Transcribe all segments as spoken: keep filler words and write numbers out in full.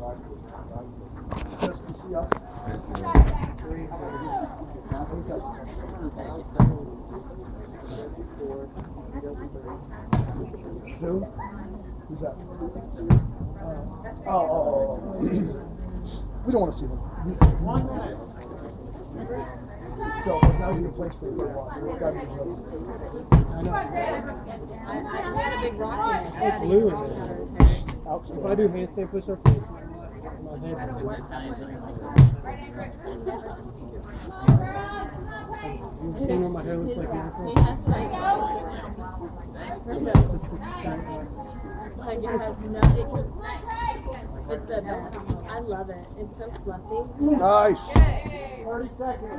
Who? Who's that? Oh, oh, oh, oh. We don't want to see them. One minute. So, now we can play for a while. It's got to be close. I know. I, I had a big rock in it. It's blue in there. Outstanding. If I do handstand push-ups, it's my, my head. You've seen what my hair looks like beautiful? He has like, It just looks straight like. it's like it has no, it can, it's the best. I love it. It's so fluffy. Nice. thirty seconds.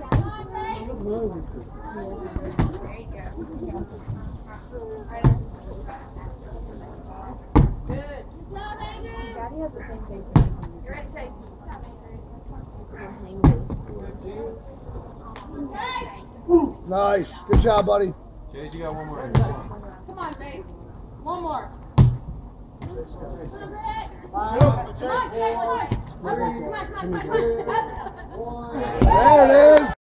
Good. Daddy has the same face. You're ready, Chase. Nice. Good job, buddy. Chase, you got one more. Come on, Faith. One more. There it is.